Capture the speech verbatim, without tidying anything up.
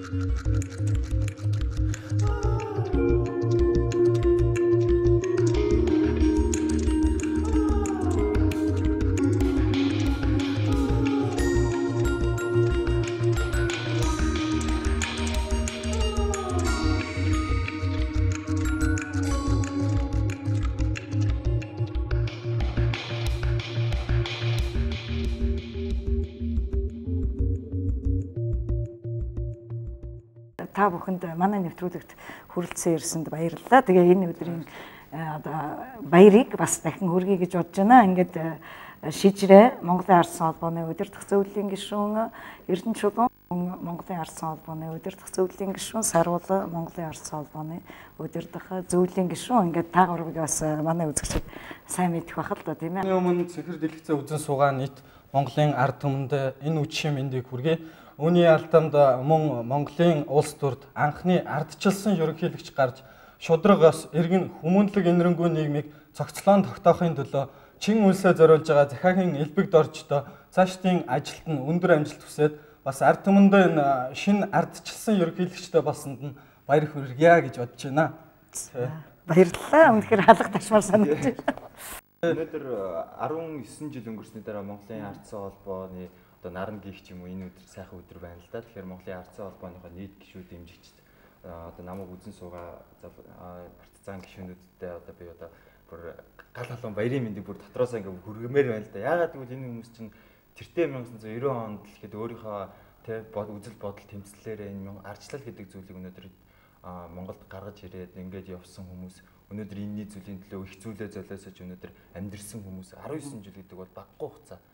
Та бүхэнд манай нэвтрүүлэгт хүрэлцэн ирсэнд баярлалаа. Тэгээ энэ өдрийн одоо баярыг бас дахин хүргэе гэж бодож байна. Ингээд шижрээ Монголын ардсан холбооны удирдах зөвлөлийн гишүүн Эрдэнэ чулуун Монголын ардсан холбооны удирдах зөвлөлийн гишүүн Сарвал Монголын ардсан холбооны удирдах зөвлөлийн гишүүн ингээд та гурвыг бас манай үзэгчид сайн мэдэх байх л да тийм ээ. Өмнө Цэхэр дэлгэцээ үзэн суугаа нийт Монголын ард түмэнд энэ үдшийн мэндийг хүргэе. Үүний алтамд мөн Монголын улс төрд анхны ардчилсан ерөнхийлөгч гарч шудрагаас иргэн хүмүүнлэг энэрэнгүй нийгмийг цогцлоон тогтоохын төлөө чин үлсээ зориулж байгаа захаагийн элбэг дорждоо цаашдын ажилд нь өндөр амжилт хүсээд бас ард түмэнд энэ шинэ ардчилсан ерөнхийлөгчтэй болсонд нь баяр хүргье гэж бодож байна. Баярлалаа. Үнэхээр халах ташмаар санагдаж байна. Өнөөдөр арван есөн жил өнгөрсөний дараа Монголын ардсан холбооны одоо наран гих ч юм уу энэ өдөр сайхан өдөр байна л да. Тэгэхээр Монголын ардсан холбооныхоо нийт гишүүд дэмжигчд одоо намайг үзэн суугаа партизан гишүүнүүдтэй одоо би одоо бүр гал халуун баярын мэндийг бүр дотроосоо ингээ хүргэмээр байна л да. Яагаад гэвэл энэ хүмүүс чинь тэртээ мянга тоғыз жүз девяносто онд л ихэд өөрийнхөө тэ үзэл бодол тэмцлээрээ энэ ардчлал гэдэг зүйлийг өнөөдөр Монголд гаргаж ирээд ингээд явсан хүмүүс өнөөдөр энэний зүйлийн төлөө их зүйлээ золиосож өнөөдөр амьдрсэн хүмүүс арван есөн жил гэдэг бол баггүй хугацаа.